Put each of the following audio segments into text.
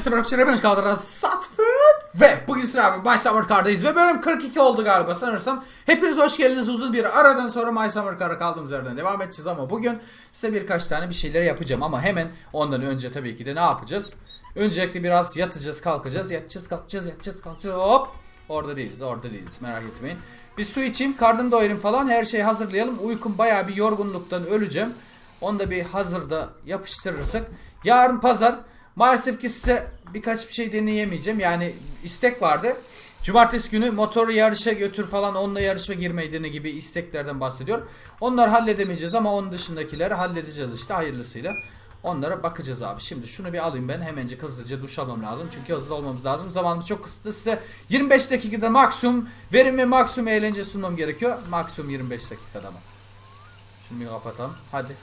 Herkese merhaba, hepiniz kaldırın Satfet ve bugün sıra My Summer Car'dayız ve bölüm 42 oldu galiba sanırsam. Hepiniz hoş geldiniz. Uzun bir aradan sonra My Summer Car'a kaldığımız yerden devam edeceğiz ama bugün size birkaç tane bir şeyler yapacağım ama hemen ondan önce tabii ki de ne yapacağız? Öncelikle biraz yatacağız, kalkacağız, yatacağız, kalkacağız, hop. Orada değiliz merak etmeyin. Bir su içeyim, karnımı doyurayım falan, her şeyi hazırlayalım. Uykum bayağı bir yorgunluktan öleceğim. Onu da bir hazırda yapıştırırsak. Yarın pazar. Maalesef ki size birkaç bir şey deneyemeyeceğim. Yani istek vardı. Cumartesi günü motoru yarışa götür falan, onunla yarışa girmeyi dene gibi isteklerden bahsediyor. Onları halledemeyeceğiz ama onun dışındakileri halledeceğiz işte hayırlısıyla. Onlara bakacağız abi. Şimdi şunu bir alayım ben. Hemencik hızlıca duş almam lazım. Çünkü hızlı olmamız lazım. Zamanımız çok kısıtlı. Size 25 dakikada maksimum verim ve maksimum eğlence sunmam gerekiyor. Maksimum 25 dakikada mı? Şunu bir kapatalım. Hadi.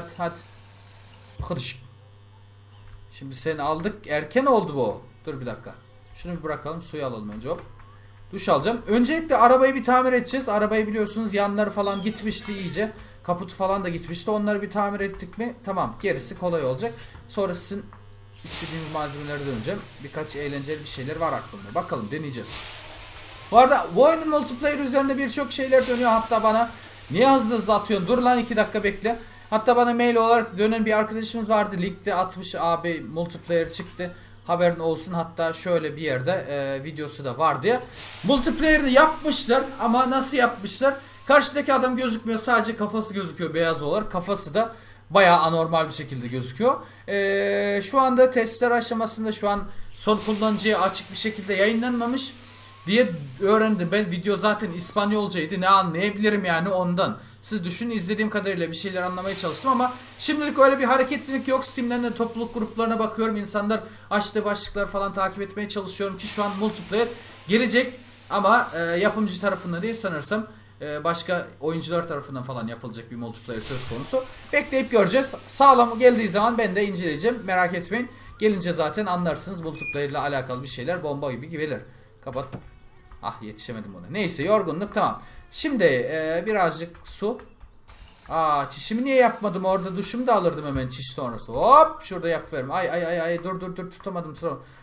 Hıdış. Şimdi seni aldık. Erken oldu bu. Dur bir dakika. Şunu bir bırakalım. Suyu alalım önce. Hop. Duş alacağım. Öncelikle arabayı bir tamir edeceğiz. Arabayı biliyorsunuz yanları falan gitmişti iyice. Kaputu falan da gitmişti. Onları bir tamir ettik mi? Tamam. Gerisi kolay olacak. Sonra sizin istediğiniz malzemelere döneceğim. Birkaç eğlenceli bir şeyler var aklımda. Bakalım deneyeceğiz. Bu arada bu oyunun multiplayer üzerinde birçok şeyler dönüyor. Hatta bana niye hızlı atıyorsun? Dur lan 2 dakika bekle. Hatta bana mail olarak dönen bir arkadaşımız vardı. Ligde 60 AB multiplayer çıktı. Haberin olsun. Hatta şöyle bir yerde videosu da var diye. Multiplayer'ı yapmışlar ama nasıl yapmışlar? Karşıdaki adam gözükmüyor. Sadece kafası gözüküyor beyaz olarak. Kafası da bayağı anormal bir şekilde gözüküyor. Şu anda testler aşamasında, şu an son kullanıcıya açık bir şekilde yayınlanmamış diye öğrendim. Ben video zaten İspanyolcaydı. Ne anlayabilirim yani ondan. Siz düşün, izlediğim kadarıyla bir şeyler anlamaya çalıştım ama şimdilik öyle bir hareketlilik yok. Steam'den de topluluk gruplarına bakıyorum. İnsanlar açtığı başlıklar falan takip etmeye çalışıyorum ki şu an multiplayer gelecek ama yapımcı tarafından değil sanırsam başka oyuncular tarafından falan yapılacak bir multiplayer söz konusu. Bekleyip göreceğiz. Sağlam geldiği zaman ben de inceleyeceğim. Merak etmeyin. Gelince zaten anlarsınız multiplayer ile alakalı bir şeyler bomba gibi gelir. Kapat. Ah yetişemedim ona. Neyse yorgunluk tamam. Şimdi birazcık su. Çişimi niye yapmadım orada, duşumu da alırdım hemen çiş sonrası. Hop şurada yapıverim. Ay dur tutamadım.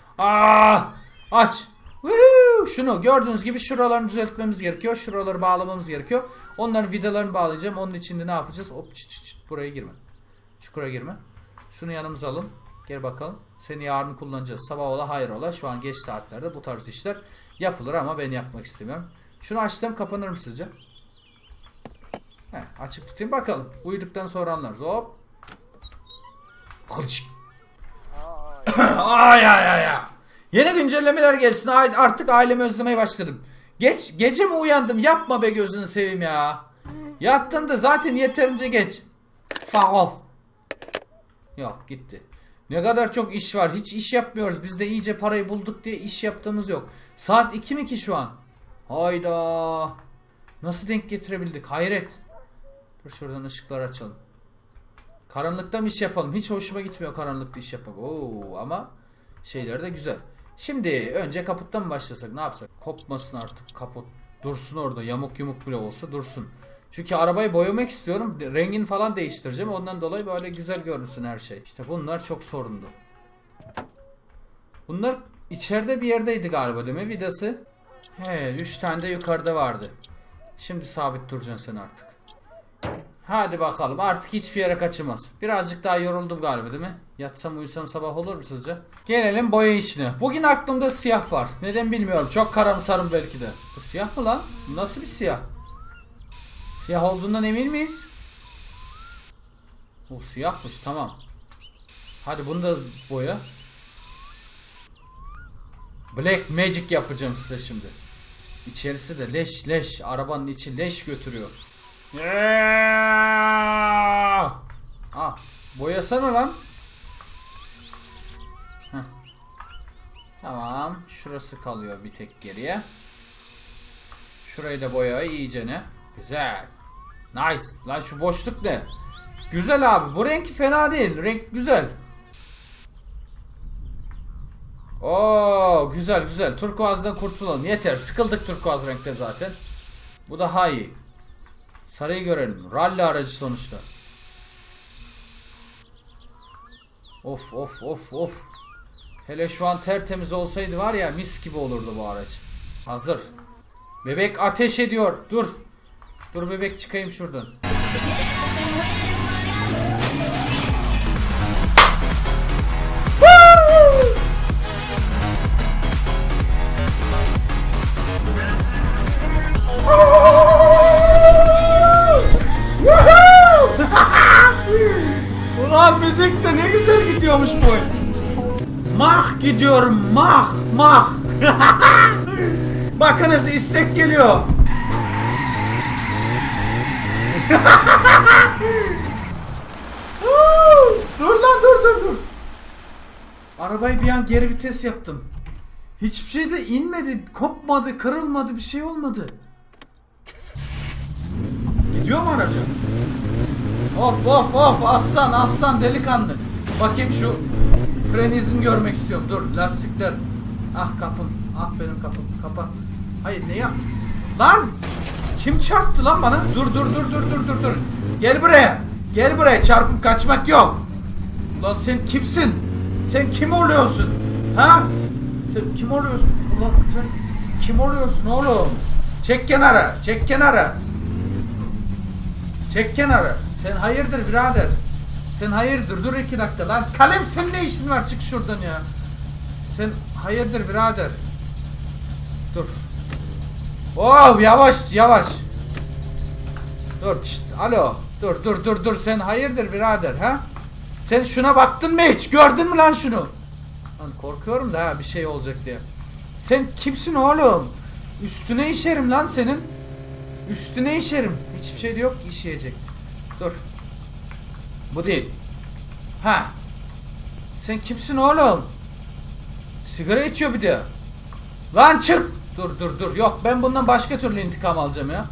Aç. Şunu gördüğünüz gibi şuralarını düzeltmemiz gerekiyor. Şuraları bağlamamız gerekiyor. Onların vidalarını bağlayacağım. Onun içinde ne yapacağız? Hop buraya girme. Çukura girme. Şunu yanımıza alın. Gel bakalım. Seni yarın kullanacağız. Sabah ola hayır ola. Şu an geç saatlerde bu tarz işler yapılır ama ben yapmak istemiyorum. Şunu açsam kapanır mı sizce? Açık tutayım bakalım. Uyuduktan sonra anlarız. Hop. Ay. Yeni güncellemeler gelsin. Artık ailemi özlemeye başladım. Gece mi uyandım? Yapma be gözünü seveyim ya. Yattım da zaten yeterince geç. Fuck off. Yok gitti. Ne kadar çok iş var. Hiç iş yapmıyoruz. Biz de iyice parayı bulduk diye iş yaptığımız yok. Saat 2 mi ki şu an? Hayda. Nasıl denk getirebildik? Hayret. Dur şuradan ışıkları açalım. Karanlıkta mı iş yapalım? Hiç hoşuma gitmiyor karanlıkta iş yapmak. Ama şeyler de güzel. Şimdi önce kaputtan mı başlasak? Ne yapsak? Kopmasın artık kaput. Dursun orada. Yamuk yumuk bile olsa dursun. Çünkü arabayı boyamak istiyorum. Rengini falan değiştireceğim. Ondan dolayı böyle güzel görünsün her şey. İşte bunlar çok sorunlu. Bunlar içeride bir yerdeydi galiba değil mi vidası? 3 tane de yukarıda vardı. Şimdi sabit duracaksın sen artık. Hadi bakalım, artık hiçbir yere kaçamaz. Birazcık daha yoruldum galiba değil mi? Yatsam uyusam sabah olur mu sizce? Gelelim boya işine. Bugün aklımda siyah var. Neden bilmiyorum. Çok karamsarım belki de. Bu siyah mı lan? Nasıl bir siyah? Siyah olduğundan emin miyiz? O siyahmış, tamam. Hadi bunu da boya. Black Magic yapacağım size şimdi. İçerisi de leş. Arabanın içi leş götürüyor. Boyasana lan. Tamam. Şurası kalıyor bir tek geriye. Şurayı da boya iyice ne? Güzel. Nice. Lan şu boşluk ne? Güzel abi. Bu renk fena değil. Renk güzel. Güzel. Turkuazdan kurtulalım. Yeter. Sıkıldık turkuaz renkte zaten. Bu daha iyi. Sarıyı görelim. Rally aracı sonuçta. Of. Hele şu an tertemiz olsaydı var ya, mis gibi olurdu bu araç. Hazır. Bebek ateş ediyor. Dur. Dur bebek, çıkayım şuradan. Ulan müzik de ne güzel gidiyormuş bu. Mah gidiyorum, mah mah. Bakınız istek geliyor. Dur lan, dur. Arabayı bir an geri vites yaptım. Hiçbir şey de inmedi, kopmadı, kırılmadı, bir şey olmadı. Gidiyor mu aracı? Of aslan delikanlı. Bakayım şu fren izini görmek istiyorum. Dur, lastikler. Ah kapım, ah benim kapım, kapa. Hayır ne ya? Lan! Kim çarptı lan bana? Dur. Gel buraya, çarpıp kaçmak yok. Lan sen kimsin? Sen kim oluyorsun? Ha? Sen kim oluyorsun? Ulan sen kim oluyorsun oğlum? Çek kenara. Sen hayırdır birader? Sen hayırdır? Dur 2 dakika lan. Kalem, senin ne işin var? Çık şuradan ya. Sen hayırdır birader? Dur. Oh, yavaş. Dur şşt, alo. Dur. Sen hayırdır birader ha? Sen şuna baktın mı hiç? Gördün mü lan şunu? Lan korkuyorum da ha, bir şey olacak diye. Sen kimsin oğlum? Üstüne işerim lan senin. Üstüne işerim. Hiçbir şey de yok ki işeyecek. Dur. Bu değil. Ha. Sen kimsin oğlum? Sigara içiyor bir de. Lan çık. Dur. Yok, ben bundan başka türlü intikam alacağım ya.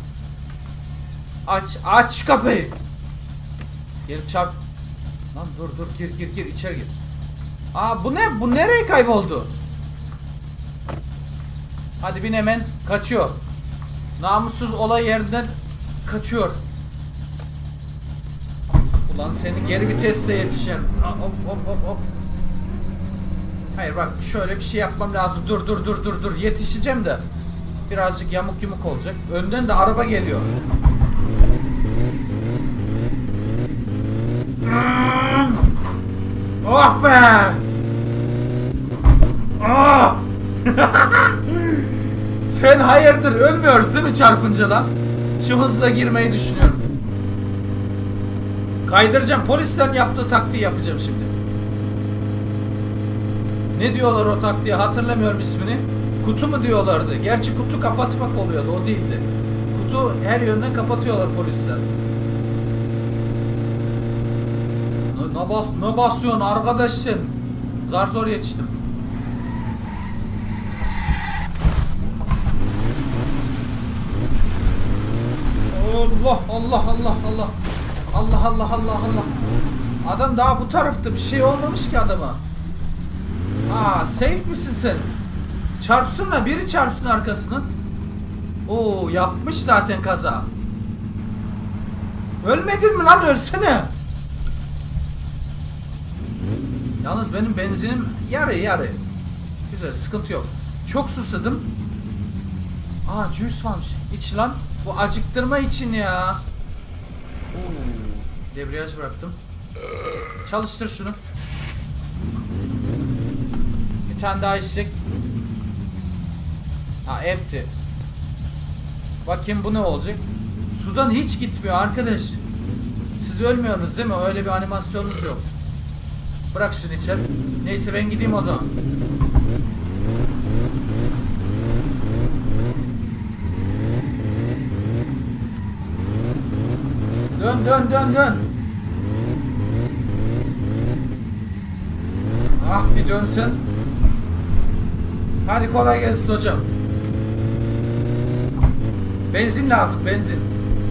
Aç şu kapıyı. Gelip çarp. Lan dur gir içeri gir. Aa bu ne? Bu nereye kayboldu? Hadi bin hemen, kaçıyor. Namussuz olay yerinden kaçıyor. Ulan seni geri vitesle yetişeceğim. Hop. Hayır bak, şöyle bir şey yapmam lazım. Dur. Yetişeceğim de. Birazcık yamuk olacak. Önden de araba geliyor. Oh be! Oh! Sen hayırdır, ölmüyoruz değil mi çarpınca lan? Şu hızla girmeyi düşünüyorum. Kaydıracağım, polislerin yaptığı taktiği yapacağım şimdi. Ne diyorlar o taktiğe, hatırlamıyorum ismini. Kutu mu diyorlardı? Gerçi kutu kapatmak oluyordu, o değildi. Kutu her yönden kapatıyorlar polisler. Ne basıyorsun arkadaşsın? Zar zor yetiştim. Allah. Adam daha bu tarafta, bir şey olmamış ki adama. Aa, safe misin sen? Çarpsın da biri çarpsın arkasından. Oo, yapmış zaten kaza. Ölmedin mi lan, ölsene. Yalnız benim benzinim yarı. Güzel, sıkıntı yok. Çok susadım. Aa, juice varmış. İç lan. Bu acıktırma için ya. Oo, debriyaj bıraktım. Çalıştır şunu. Bir tane daha içecek. Ha, empty. Bakayım bu ne olacak? Sudan hiç gitmiyor arkadaş. Siz ölmüyorsunuz değil mi? Öyle bir animasyonunuz yok. Bırak şunu içeri. Neyse ben gideyim o zaman. Dön. Ah, bir dönsün. Hadi kolay gelsin hocam. Benzin lazım, benzin.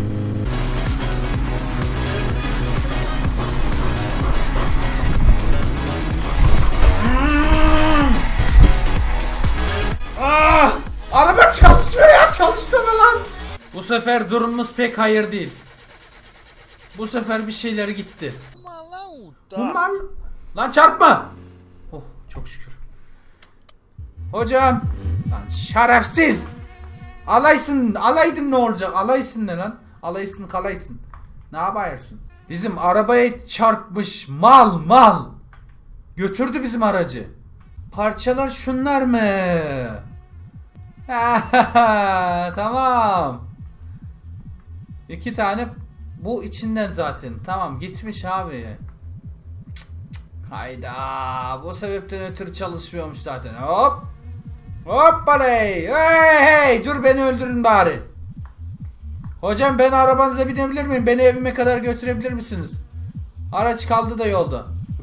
Araba çalışmıyor ya, çalışsana lan. Bu sefer durumumuz pek hayır değil. Bu sefer bir şeyleri gitti. Bu mal. Lan çarpma. Oh, çok şükür. Hocam. Lan şerefsiz. Alaysın. Alaydın ne olacak? Alaysın ne lan? Alaysın kalaysın. Ne yapıyorsun? Bizim arabaya çarpmış mal. Götürdü bizim aracı. Parçalar şunlar mı? Tamam. 2 tane bu içinden zaten. Tamam gitmiş abi. Hayda. Bu sebepten ötürü çalışmıyormuş zaten. Hop. Hoppaley. Hey. Dur beni öldürün bari. Hocam ben arabanıza binebilir miyim? Beni evime kadar götürebilir misiniz? Araç kaldı da yolda.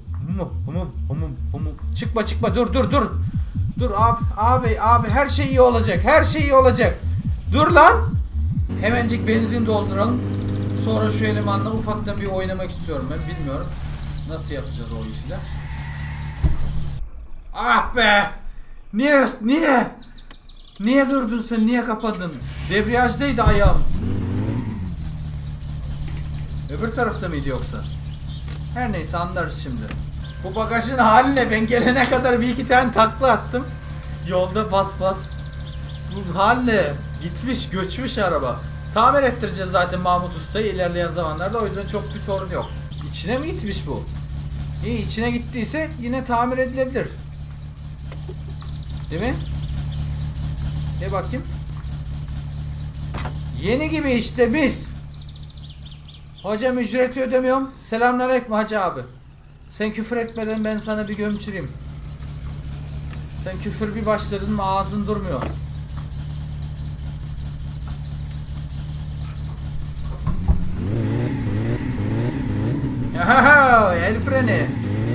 Çıkma dur. Dur abi her şey iyi olacak. Her şey iyi olacak. Dur lan. Hemencik benzin dolduralım. Sonra şu elemanla ufaktan bir oynamak istiyorum ben. Bilmiyorum. Nasıl yapacağız o işi de. Ah be. Niye? Niye durdun sen? Niye kapadın? Debriyajdaydı ayağım. Öbür tarafta mıydı yoksa? Her neyse anlarız şimdi. Bu bagajın haline ben gelene kadar bir iki tane takla attım. Yolda bas. Bu haline gitmiş göçmüş araba. Tamir ettireceğiz zaten Mahmut Usta'yı ilerleyen zamanlarda, o yüzden çok bir sorun yok. İçine mi gitmiş bu? İyi, içine gittiyse yine tamir edilebilir. Değil mi? De bakayım. Yeni gibi işte biz. Hocam ücreti ödemiyorum. Selamünaleyküm hacı abi. Sen küfür etmeden ben sana bir gömçüreyim. Sen küfür bir başladın mı ağzın durmuyor. Yahaha, el freni.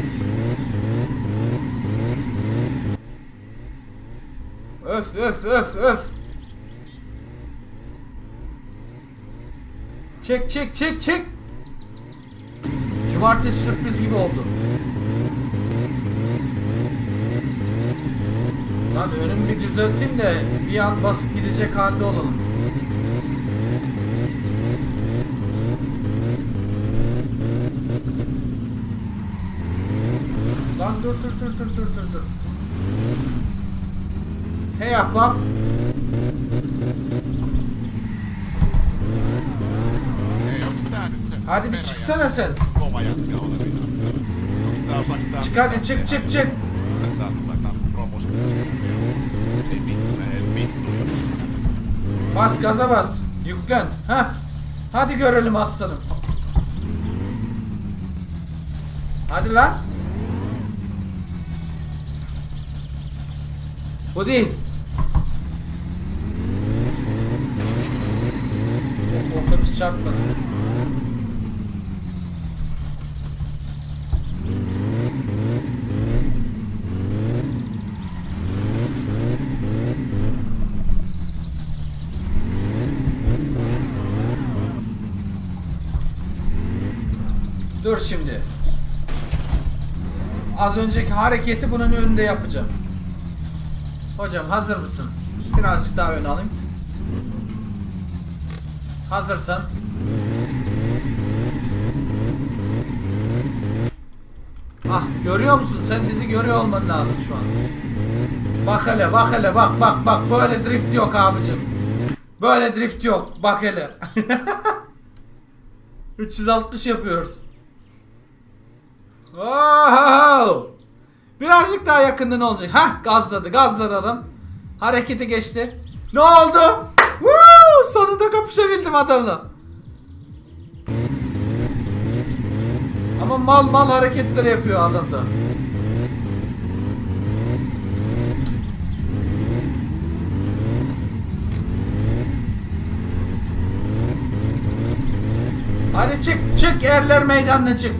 Öf. Çek. Cumartesi sürpriz gibi oldu. Lan önümü bir düzelteyim de bir an basıp gidecek halde olalım. Lan dur. Hey ahbap. Hadi bir çıksana sen. Çık hadi çık. Bas gaza bas. Yüklen. Heh. Hadi görelim aslanım. Hadi lan. Bu değil. Otobüs çarpmadı. Dur şimdi. Az önceki hareketi bunun önünde yapacağım. Hocam hazır mısın? Birazcık daha ön alayım. Hazırsan. Ah, görüyor musun? Sen bizi görüyor olman lazım şu an. Bak hele bak böyle drift yok abicim. Böyle drift yok. Bak hele. 360 yapıyoruz. Wow! Birazcık daha yakında ne olacak? Hah, gazladı adam. Harekete geçti. Ne oldu? Woo! Sonunda kapışabildim adamla. Ama mal hareketler yapıyor adam da. Hadi çık erler meydanına çık.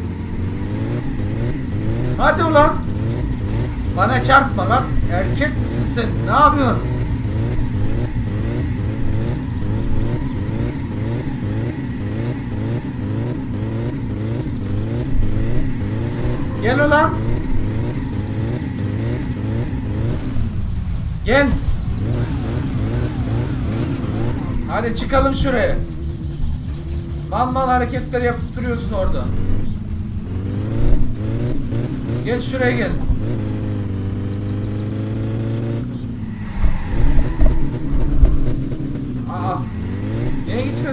Hadi ulan. Bana çarpma lan. Erkek misin sen? Ne yapıyorsun? Gel ulan. Gel. Hadi çıkalım şuraya. Mal hareketler yapıp duruyorsun orada. Gel şuraya gel.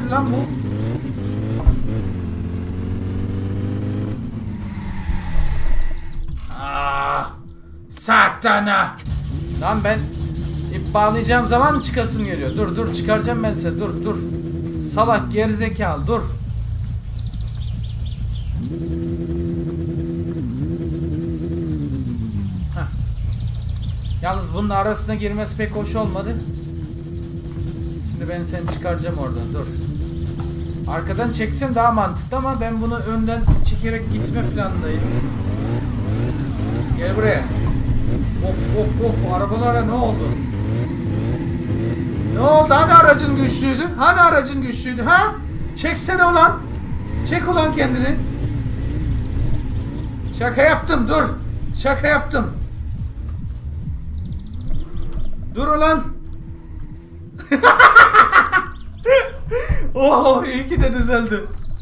Nerede lan bu? Satana. Lan ben ip bağlayacağım zaman mı çıkasın geliyor? Dur çıkaracağım ben seni. Dur. Salak gerizekalı dur. Heh. Yalnız bunun arasına girmesi pek hoş olmadı. Şimdi ben seni çıkaracağım oradan dur. Arkadan çeksem daha mantıklı ama ben bunu önden çekerek gitme planındayım. Gel buraya. Of arabalara ne oldu? Ne oldu? Hani aracın güçlüydü? Ha? Çeksene ulan. Çek ulan kendini. Şaka yaptım dur. Dur ulan. Oh iyi ki de düzeldi.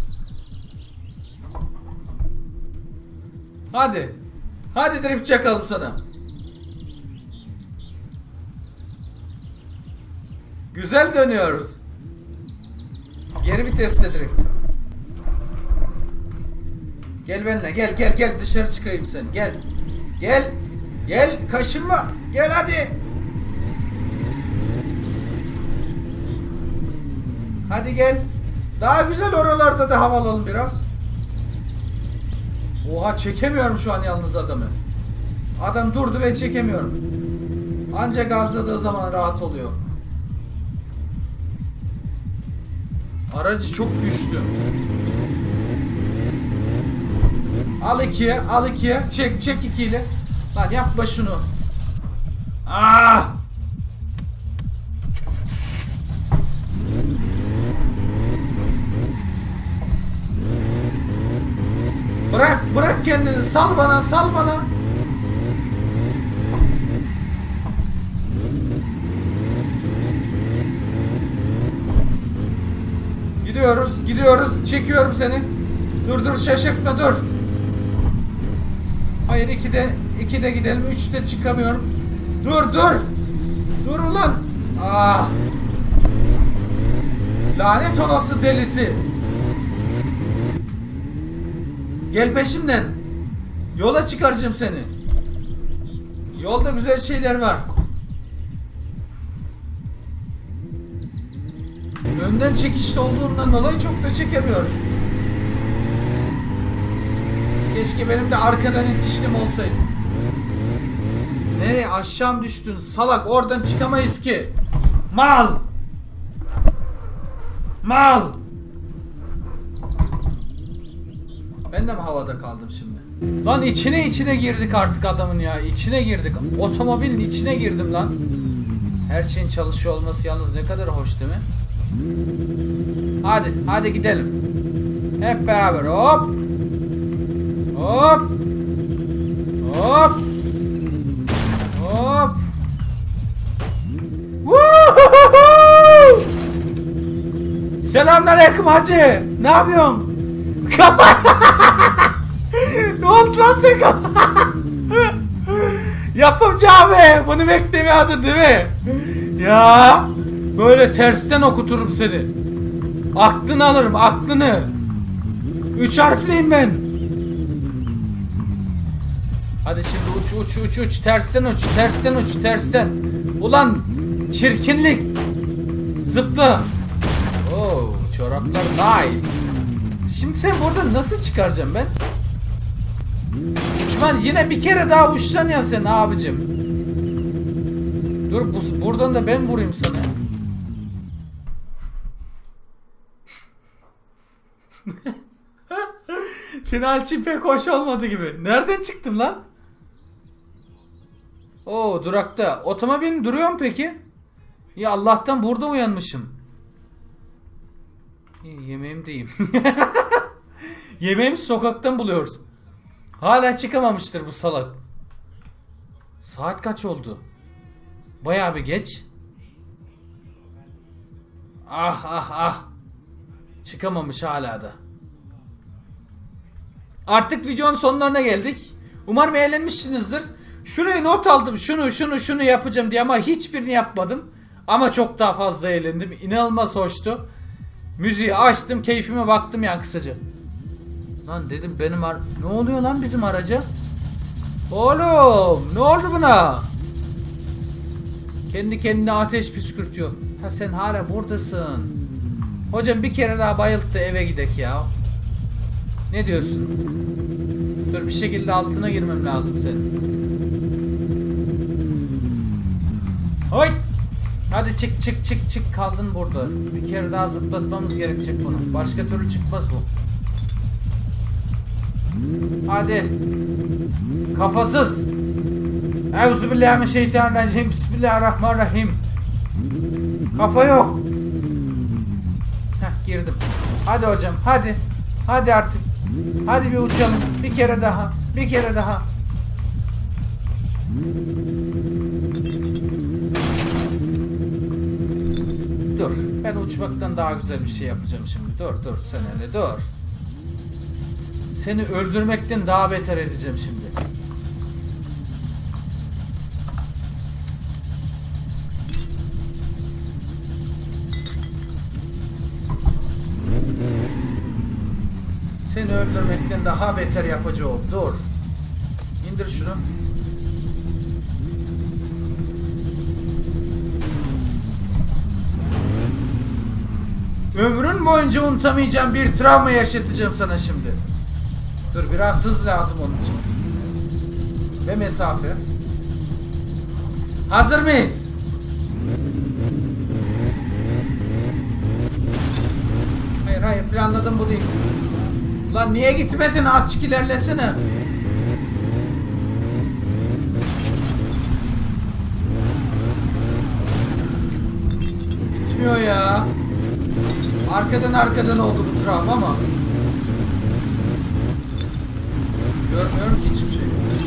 Hadi drift çakalım sana. Güzel dönüyoruz. Geri vitesle drift. Gel benimle gel dışarı çıkayım sen gel kaşınma gel hadi gel daha güzel oralarda da hava alalım biraz. Oha çekemiyorum şu an yalnız adamı. Adam durdu ve çekemiyorum. Ancak gazladığı zaman rahat oluyor. Aracı çok güçlü. Al ikiye. Çek ikiyle. Lan yapma şunu. Bırak kendini. Sal bana. Gidiyoruz. Çekiyorum seni. Dur şaşırtma dur. Hayır 2'de gidelim. 3'te çıkamıyorum. Dur ulan. Lanet olası delisi. Gel peşimden. Yola çıkaracağım seni. Yolda güzel şeyler var. Önden çekişli olduğundan dolayı çok da çekemiyoruz. Keşke benim de arkadan itişlim olsaydı. Nereye aşağı düştün salak, oradan çıkamayız ki. Mal. Ben de mi havada kaldım şimdi? Lan içine girdik artık adamın ya. İçine girdik. Otomobilin içine girdim lan. Her şeyin çalışıyor olması yalnız ne kadar hoş değil mi? Hadi gidelim. Hep beraber hop. Selamünaleyküm hacı. Ne yapıyorsun? Kapat. Ne oldu lan sen Yapımcı abi. Bunu beklemiyordun değil mi? Ya. Böyle tersten okuturum seni. Aklını alırım aklını. 3 harfliyim ben. Hadi şimdi uç. Tersten. Ulan çirkinlik. Zıpla. Oo, çoraplar nice. Şimdi sen buradan nasıl çıkaracağım ben? Uçman yine bir kere daha uçsan ya sen abicim. Dur buradan da ben vurayım sana. Final için pek hoş olmadı gibi. Nereden çıktım lan? Oo durakta. Otomobilin duruyor mu peki? Ya Allah'tan burada uyanmışım. Yemeğim deyim. Yemeğimizi sokaktan buluyoruz. Hala çıkamamıştır bu salak. Saat kaç oldu? Bayağı bir geç. Ah. Çıkamamış hala da. Artık videonun sonlarına geldik. Umarım eğlenmişsinizdir. Şuraya not aldım. Şunu yapacağım diye ama hiçbirini yapmadım. Ama çok daha fazla eğlendim. İnanılmaz hoştu. Müziği açtım, keyfime baktım yani kısaca. Lan dedim benim ne oluyor lan bizim araca? Oğlum ne oldu buna? Kendi kendine ateş püskürtüyor. Ha sen hala buradasın. Hocam bir kere daha bayılttı, eve gidek ya. Ne diyorsun? Dur bir şekilde altına girmem lazım senin. Hay! Hadi çık kaldın burada. Bir kere daha zıplatmamız gerekecek bunu. Başka türlü çıkmaz bu. Hadi. Kafasız. Euzubillahimineşşeytanirracim. Bismillahirrahmanirrahim. Kafa yok. Heh, girdim. Hadi hocam hadi. Hadi artık. Hadi bir uçalım. Bir kere daha. Bir kere daha. Dur. Ben uçmaktan daha güzel bir şey yapacağım şimdi. Dur sen hele dur. Seni öldürmekten daha beter edeceğim şimdi. Seni öldürmekten daha beter yapacağım. Dur. İndir şunu. Ömrün boyunca unutamayacağım bir travma yaşatacağım sana şimdi. Dur biraz hız lazım onun için. Ve mesafe. Hazır mıyız? Hayır planladım bu değil. Lan niye gitmedin? Azıcık ilerlesene. Gitmiyor ya. Arkadan oldu bu travma ama. Görmüyorum ki hiçbir şey.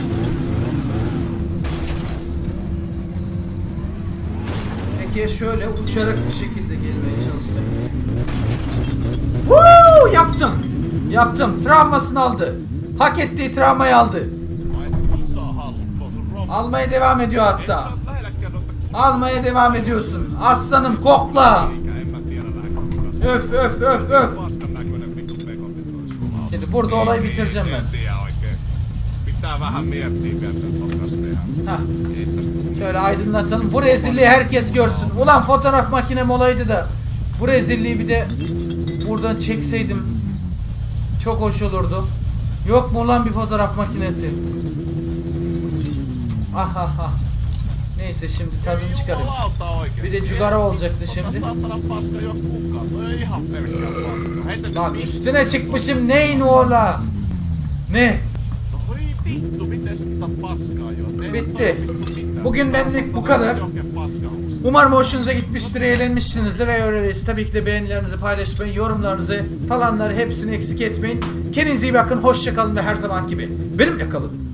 Peki şöyle uçarak bir şekilde gelmeye çalıştım. Woo! Yaptım. Travmasını aldı. Hak ettiği travmayı aldı. Almaya devam ediyor hatta. Almaya devam ediyorsun. Aslanım kokla. Öf. Şimdi burada olayı bitireceğim ben. Hah. Şöyle aydınlatalım. Bu rezilliği herkes görsün. Ulan fotoğraf makinem olaydı da bu rezilliği bir de buradan çekseydim çok hoş olurdu. Yok mu ulan bir fotoğraf makinesi? Ah. Neyse şimdi tadını çıkarayım. Bir de cigara olacaktı şimdi. Lan üstüne çıkmışım neyin ola? Ne? Bitti. Bugün benlik bu kadar. Umarım hoşunuza gitmiştir, eğlenmişsinizdir. Eğer öyleyse tabii ki de beğenilerinizi paylaşmayı, yorumlarınızı falanları hepsini eksik etmeyin. Kendinize iyi bakın, hoşça kalın ve her zaman gibi benimle kalın.